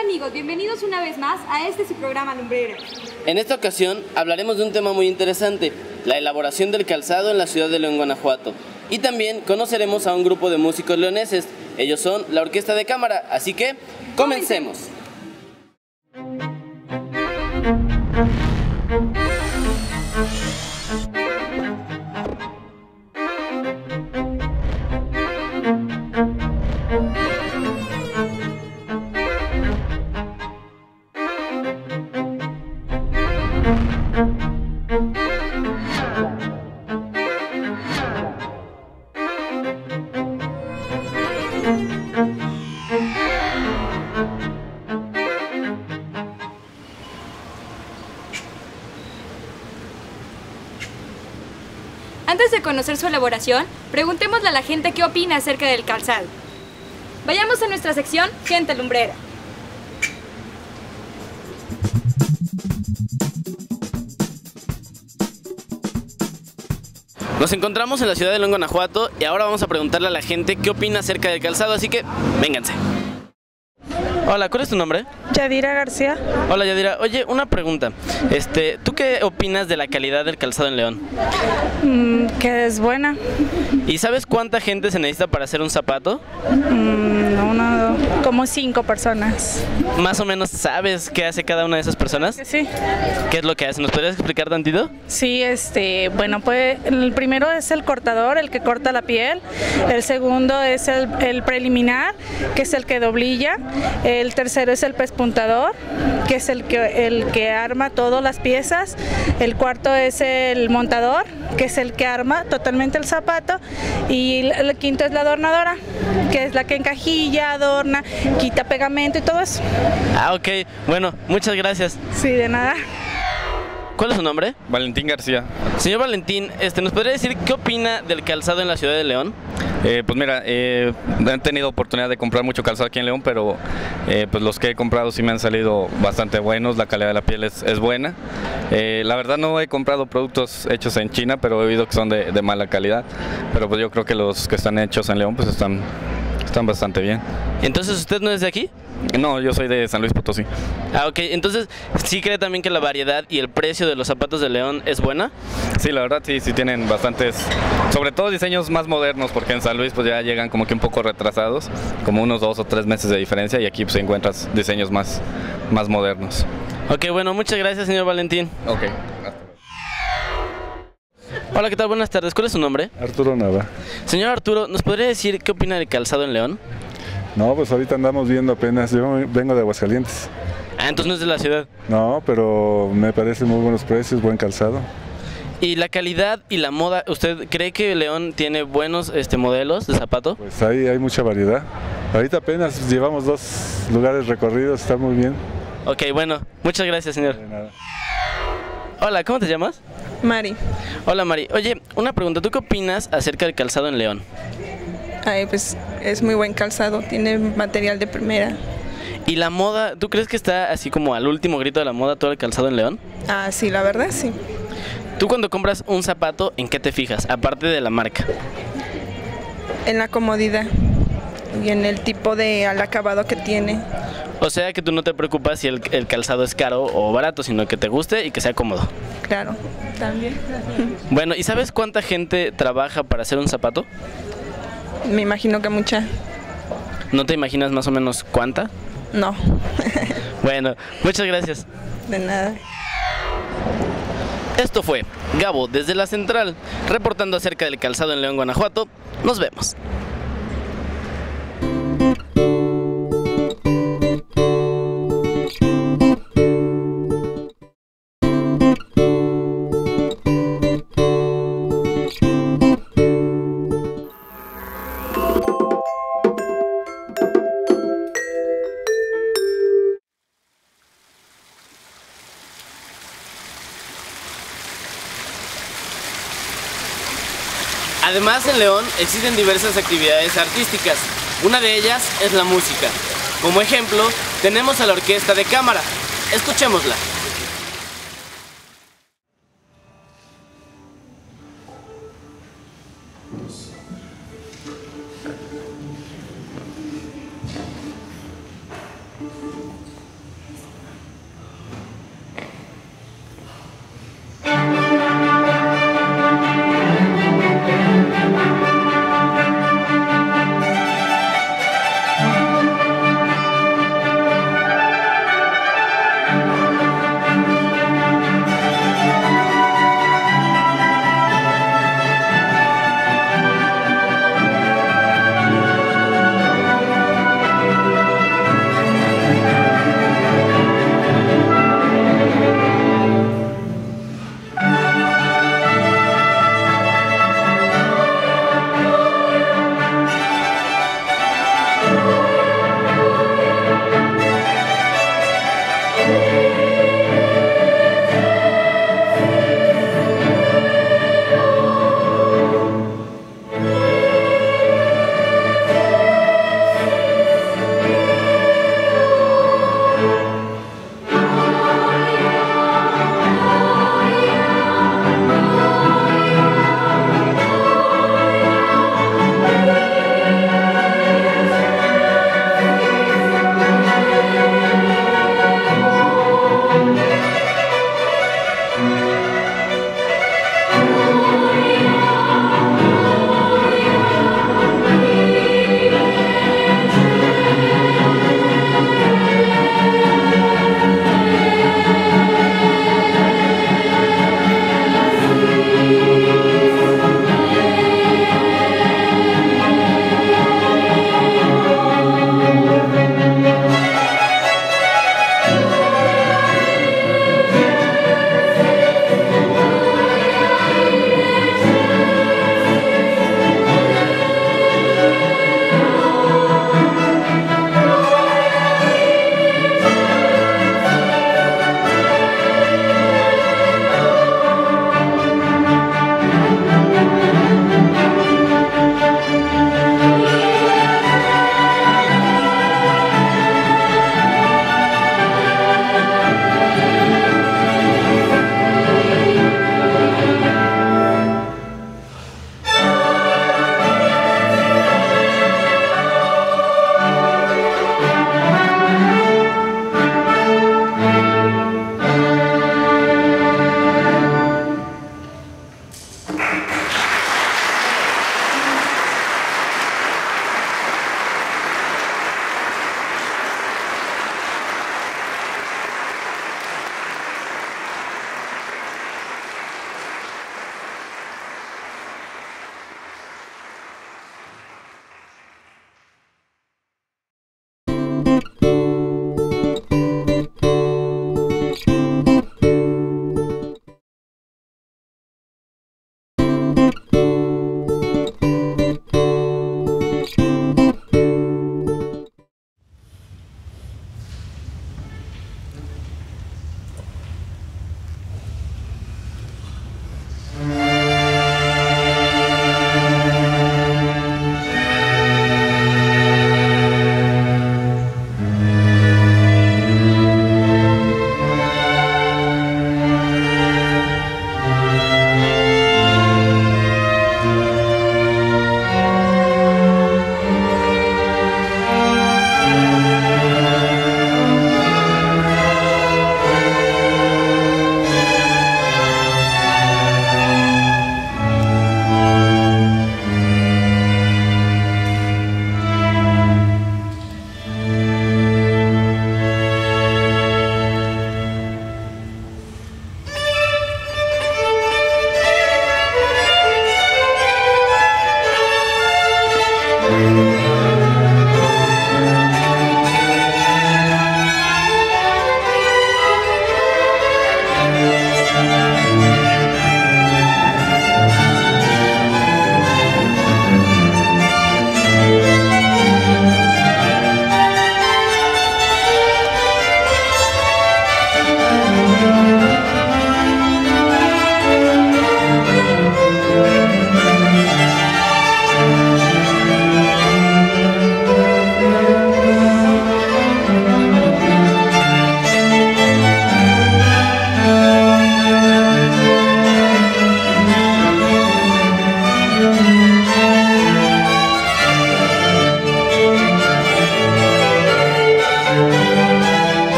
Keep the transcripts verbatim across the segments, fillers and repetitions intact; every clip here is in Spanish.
amigos? Bienvenidos una vez más a este su programa Lumbrera. En esta ocasión hablaremos de un tema muy interesante, la elaboración del calzado en la ciudad de León, Guanajuato. Y también conoceremos a un grupo de músicos leoneses. Ellos son la Orquesta de Cámara, así que comencemos. Antes de conocer su elaboración, preguntémosle a la gente qué opina acerca del calzado. Vayamos a nuestra sección Gente Lumbrera. Nos encontramos en la ciudad de León, Guanajuato, y ahora vamos a preguntarle a la gente qué opina acerca del calzado, así que vénganse. Hola, ¿cuál es tu nombre? Yadira García. Hola, Yadira. Oye, una pregunta. Este, ¿tú qué opinas de la calidad del calzado en León? Mm, que es buena. ¿Y sabes cuánta gente se necesita para hacer un zapato? Mm, no, no, como cinco personas. ¿Más o menos sabes qué hace cada una de esas personas? Sí. ¿Qué es lo que hace? ¿Nos podrías explicar tantito? Sí, este, bueno, pues el primero es el cortador, el que corta la piel. El segundo es el, el preliminar, que es el que doblilla. El tercero es el pespuntador, que es el que, el que arma todas las piezas. El cuarto es el montador, que es el que arma totalmente el zapato. Y el quinto es la adornadora, que es la que encajilla, adorna, quita pegamento y todo eso. Ah, ok. Bueno, muchas gracias. Sí, de nada. ¿Cuál es su nombre? Valentín García. Señor Valentín, este, ¿nos podría decir qué opina del calzado en la ciudad de León? Eh, pues mira, eh, he tenido oportunidad de comprar mucho calzado aquí en León, pero eh, pues los que he comprado sí me han salido bastante buenos, la calidad de la piel es, es buena. Eh, la verdad no he comprado productos hechos en China, pero he oído que son de, de mala calidad, pero pues yo creo que los que están hechos en León pues están, están bastante bien. Entonces, ¿usted no es de aquí? No, yo soy de San Luis Potosí. Ah, ok. Entonces, ¿sí cree también que la variedad y el precio de los zapatos de León es buena? Sí, la verdad sí, sí tienen bastantes, sobre todo diseños más modernos, porque en San Luis pues ya llegan como que un poco retrasados, como unos dos o tres meses de diferencia, y aquí pues encuentras diseños más, más modernos. Ok, bueno, muchas gracias, señor Valentín. Ok. Hola, ¿qué tal? Buenas tardes. ¿Cuál es su nombre? Arturo Nava. Señor Arturo, ¿nos podría decir qué opina del calzado en León? No, pues ahorita andamos viendo apenas, yo vengo de Aguascalientes. Ah, entonces no es de la ciudad. No, pero me parece muy buenos precios, buen calzado. ¿Y la calidad y la moda, usted cree que León tiene buenos este, modelos de zapato? Pues ahí hay mucha variedad. Ahorita apenas llevamos dos lugares recorridos, está muy bien. Ok, bueno, muchas gracias, señor. De nada. Hola, ¿cómo te llamas? Mari. Hola, Mari. Oye, una pregunta, ¿tú qué opinas acerca del calzado en León? Ay, pues es muy buen calzado, tiene material de primera. ¿Y la moda, tú crees que está así como al último grito de la moda todo el calzado en León? Ah, sí, la verdad sí. ¿Tú cuando compras un zapato, en qué te fijas, aparte de la marca? En la comodidad y en el tipo de al acabado que tiene. O sea que tú no te preocupas si el, el calzado es caro o barato, sino que te guste y que sea cómodo. Claro, también. Bueno, ¿y sabes cuánta gente trabaja para hacer un zapato? Me imagino que mucha. ¿No te imaginas más o menos cuánta? No. Bueno, muchas gracias. De nada. Esto fue Gabo desde la Central, reportando acerca del calzado en León, Guanajuato. Nos vemos. Además, en León existen diversas actividades artísticas. Una de ellas es la música. Como ejemplo, tenemos a la Orquesta de Cámara. Escuchémosla.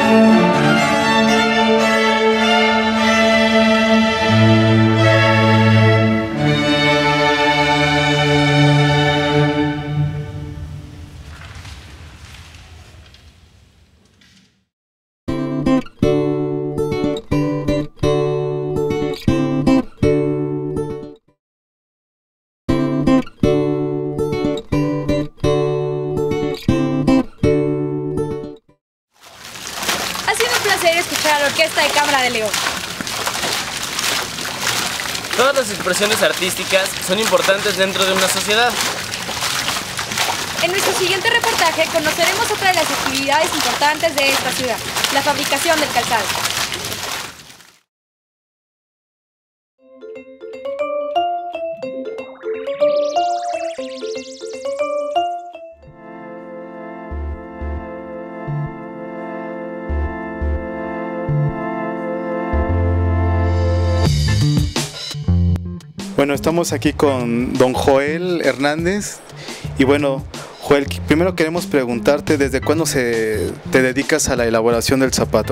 Escuchar a la Orquesta de Cámara de León. Todas las expresiones artísticas son importantes dentro de una sociedad. En nuestro siguiente reportaje conoceremos otra de las actividades importantes de esta ciudad, la fabricación del calzado. Bueno, estamos aquí con don Joel Hernández y bueno, Joel, primero queremos preguntarte desde cuándo se, te dedicas a la elaboración del zapato.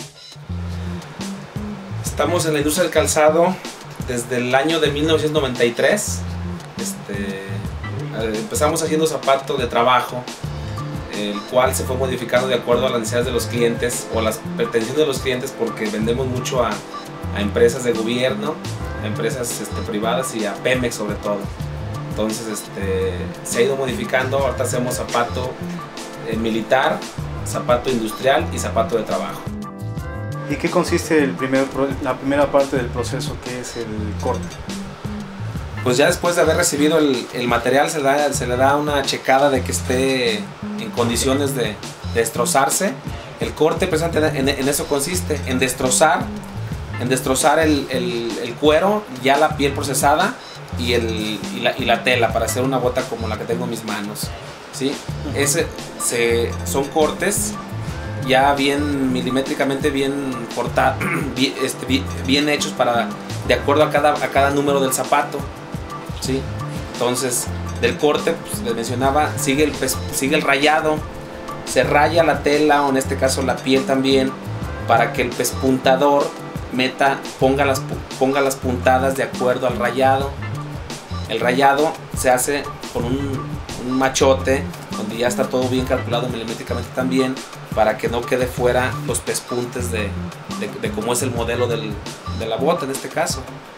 Estamos en la industria del calzado desde el año de mil novecientos noventa y tres. Este, empezamos haciendo zapato de trabajo, el cual se fue modificando de acuerdo a las necesidades de los clientes o las pretensiones de los clientes, porque vendemos mucho a, a empresas de gobierno, a empresas este, privadas y a Pemex sobre todo. Entonces este, se ha ido modificando. Ahorita hacemos zapato eh, militar, zapato industrial y zapato de trabajo. ¿Y qué consiste el primer, la primera parte del proceso, que es el corte? Pues ya después de haber recibido el, el material se, da, se le da una checada de que esté en condiciones de, de destrozarse. El corte precisamente en, en eso consiste, en destrozar, en destrozar el, el, el cuero, ya la piel procesada y, el, y, la, y la tela para hacer una bota como la que tengo en mis manos, ¿sí? Ese, se, son cortes ya bien milimétricamente bien cortados, bien, este, bien, bien hechos para, de acuerdo a cada, a cada número del zapato, ¿sí? Entonces del corte, pues, les mencionaba, sigue el, sigue el rayado, se raya la tela o en este caso la piel también para que el pespuntador meta, ponga las, ponga las puntadas de acuerdo al rayado. El rayado se hace con un, un machote donde ya está todo bien calculado milimétricamente también, para que no quede fuera los pespuntes de, de, de cómo es el modelo del, de la bota en este caso.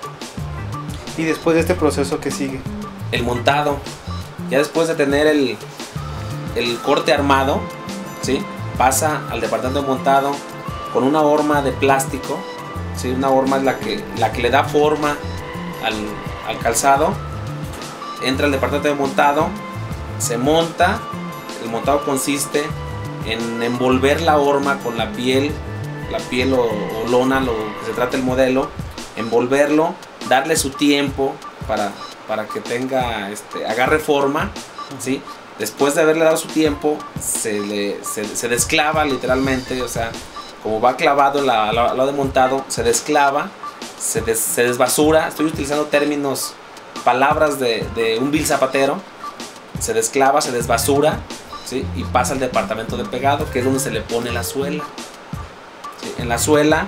¿Y después de este proceso qué sigue? El montado. Ya después de tener el, el corte armado, ¿sí? Pasa al departamento de montado con una horma de plástico, ¿sí? Una horma es la que, la que le da forma al, al calzado. Entra al departamento de montado, se monta. El montado consiste en envolver la horma con la piel, la piel o, o lona, lo que se trata el modelo, envolverlo, darle su tiempo para, para que tenga, este, agarre forma, ¿sí? Después de haberle dado su tiempo, se, le, se, se desclava literalmente, o sea, como va clavado al lado de montado, se desclava, se, des, se desbasura. Estoy utilizando términos, palabras de, de un vil zapatero. Se desclava, se desbasura, ¿sí? Y pasa al departamento de pegado, que es donde se le pone la suela, ¿sí? En la suela,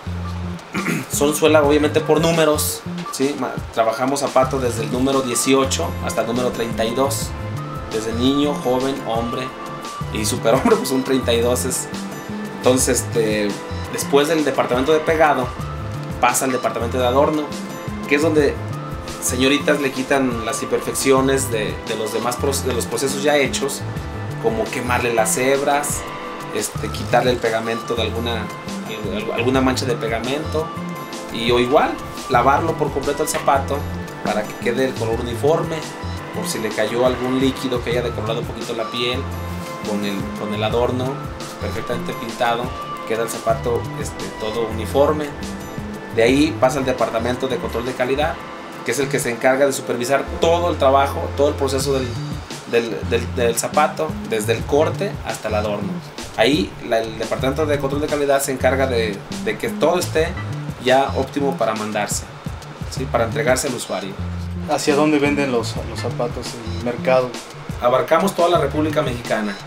son suela obviamente por números, ¿sí? Trabajamos zapatos desde el número dieciocho hasta el número treinta y dos. Desde niño, joven, hombre y superhombre, pues un treinta y dos es. Entonces, este, después del departamento de pegado, pasa al departamento de adorno, que es donde señoritas le quitan las imperfecciones de, de los demás de los procesos ya hechos, como quemarle las hebras, este, quitarle el pegamento de alguna, alguna mancha de pegamento, y o igual, lavarlo por completo el zapato para que quede el color uniforme, por si le cayó algún líquido que haya decolorado un poquito la piel, con el, con el adorno perfectamente pintado, queda el zapato este, todo uniforme. De ahí pasa al departamento de control de calidad, que es el que se encarga de supervisar todo el trabajo, todo el proceso del, del, del, del zapato, desde el corte hasta el adorno. Ahí la, el departamento de control de calidad se encarga de, de que todo esté ya óptimo para mandarse, ¿sí? Para entregarse al usuario. ¿Hacia dónde venden los, los zapatos en el mercado? Abarcamos toda la República Mexicana.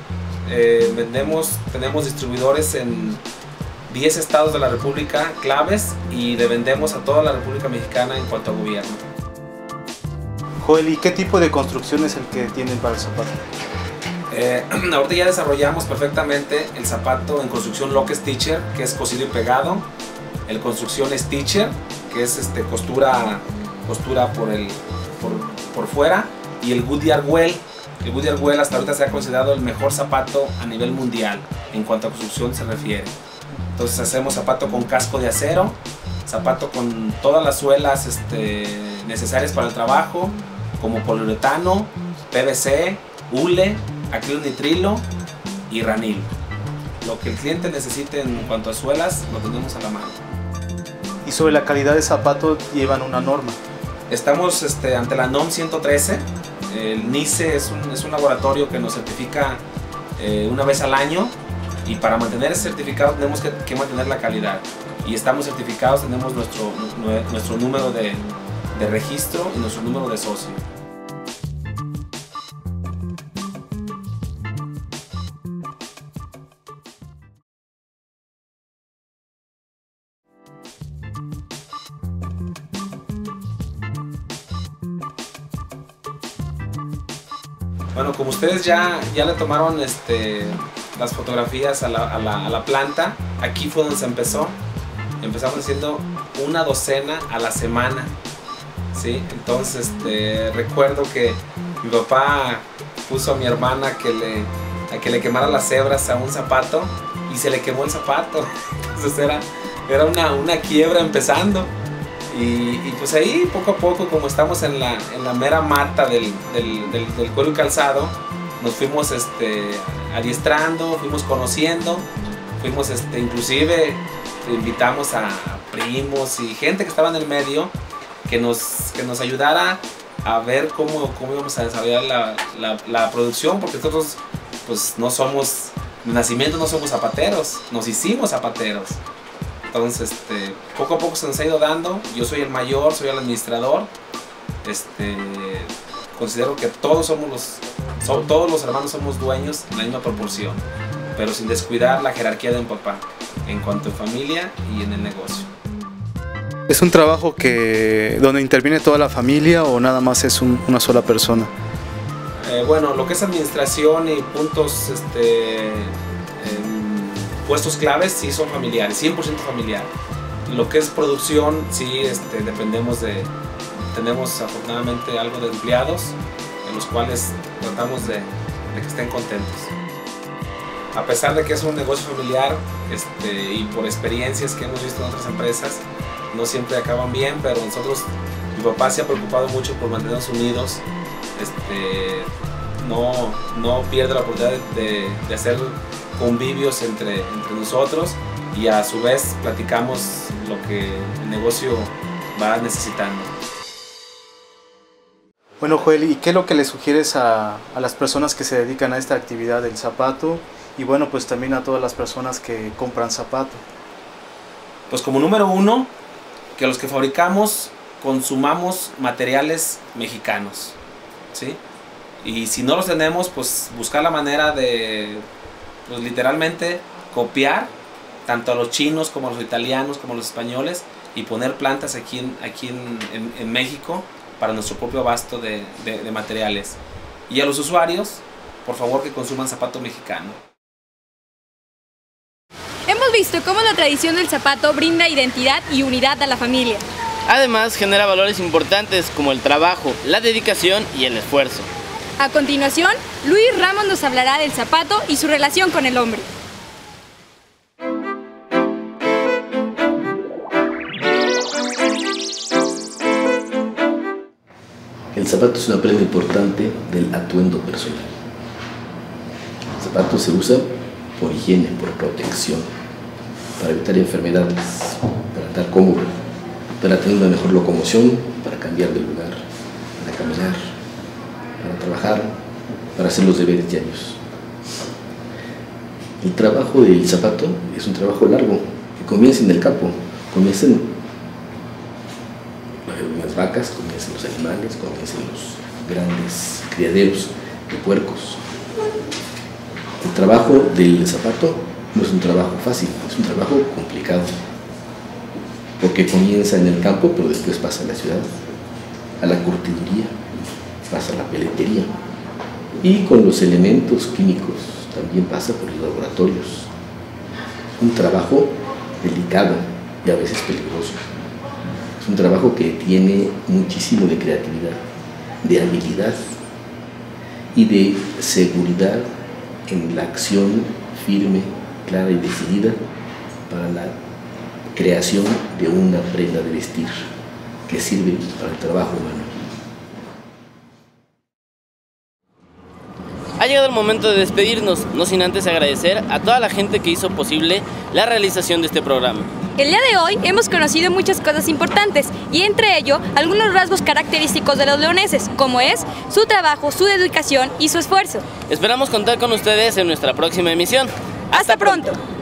eh, vendemos, tenemos distribuidores en diez estados de la República claves y le vendemos a toda la República Mexicana en cuanto a gobierno. Joel, ¿y qué tipo de construcción es el que tienen para el zapato? Eh, ahorita ya desarrollamos perfectamente el zapato en construcción lock stitcher, que es cosido y pegado, el construcción stitcher, que es este, costura, costura por, el, por, por fuera, y el Goodyear Well. El Goodyear Well hasta ahorita se ha considerado el mejor zapato a nivel mundial en cuanto a construcción se refiere. Entonces hacemos zapato con casco de acero, zapato con todas las suelas este, necesarias para el trabajo, como poliuretano, P V C, hule, acrilonitrilo y ranil. Lo que el cliente necesite en cuanto a suelas lo tenemos a la mano. Y sobre la calidad de zapato llevan una norma. Estamos este, ante la NOM ciento trece. El NICE es un, es un laboratorio que nos certifica eh, una vez al año, y para mantener ese certificado tenemos que, que mantener la calidad. Y estamos certificados, tenemos nuestro, nuestro número de, de registro y nuestro número de socio. Bueno, como ustedes ya, ya le tomaron este, las fotografías a la, a, la, a la planta, aquí fue donde se empezó. Empezamos haciendo una docena a la semana, ¿sí? Entonces este, recuerdo que mi papá puso a mi hermana que le, a que le quemara las hebras a un zapato y se le quemó el zapato. Entonces era, era una, una quiebra empezando. Y, y pues ahí poco a poco, como estamos en la, en la mera mata del, del, del, del cuero y calzado, nos fuimos este, adiestrando, fuimos conociendo, fuimos este, inclusive invitamos a primos y gente que estaba en el medio que nos, que nos ayudara a ver cómo, cómo íbamos a desarrollar la, la, la producción, porque nosotros pues no somos, de nacimiento no somos zapateros, nos hicimos zapateros. Entonces, este, poco a poco se nos ha ido dando. Yo soy el mayor, soy el administrador. Este, considero que todos somos los, so, todos los hermanos somos dueños en la misma proporción, pero sin descuidar la jerarquía de un papá en cuanto a familia y en el negocio. ¿Es un trabajo que donde interviene toda la familia o nada más es un, una sola persona? Eh, bueno, lo que es administración y puntos este, puestos claves sí son familiares, cien por ciento familiar. Lo que es producción sí este, dependemos de, tenemos afortunadamente algo de empleados en los cuales tratamos de, de que estén contentos. A pesar de que es un negocio familiar este, y por experiencias que hemos visto en otras empresas, no siempre acaban bien, pero nosotros, mi papá se ha preocupado mucho por mantenernos unidos, este, no, no pierde la oportunidad de, de hacer convivios entre, entre nosotros y a su vez platicamos lo que el negocio va necesitando. Bueno, Joel, ¿y qué es lo que le sugieres a, a las personas que se dedican a esta actividad del zapato y bueno, pues también a todas las personas que compran zapato? Pues como número uno, que los que fabricamos consumamos materiales mexicanos, ¿sí? Y si no los tenemos, pues buscar la manera de, pues literalmente copiar tanto a los chinos como a los italianos como a los españoles y poner plantas aquí en, aquí en, en, en México para nuestro propio abasto de, de, de materiales. Y a los usuarios, por favor, que consuman zapato mexicano. Hemos visto cómo la tradición del zapato brinda identidad y unidad a la familia. Además, genera valores importantes como el trabajo, la dedicación y el esfuerzo. A continuación, Luis Ramos nos hablará del zapato y su relación con el hombre. El zapato es una prenda importante del atuendo personal. El zapato se usa por higiene, por protección, para evitar enfermedades, para estar cómodo, para tener una mejor locomoción, para cambiar de lugar, para caminar, para trabajar, para hacer los deberes diarios. El trabajo del zapato es un trabajo largo, que comienza en el campo, comienza en las vacas, comienza en los animales, comienza en los grandes criaderos de puercos. El trabajo del zapato no es un trabajo fácil, es un trabajo complicado, porque comienza en el campo, pero después pasa a la ciudad, a la curtiduría, pasa a la peletería, y con los elementos químicos también pasa por los laboratorios. Un trabajo delicado y a veces peligroso. Es un trabajo que tiene muchísimo de creatividad, de habilidad y de seguridad en la acción firme, clara y decidida para la creación de una prenda de vestir que sirve para el trabajo humano. Ha llegado el momento de despedirnos, no sin antes agradecer a toda la gente que hizo posible la realización de este programa. El día de hoy hemos conocido muchas cosas importantes y entre ello algunos rasgos característicos de los leoneses, como es su trabajo, su dedicación y su esfuerzo. Esperamos contar con ustedes en nuestra próxima emisión. ¡Hasta pronto!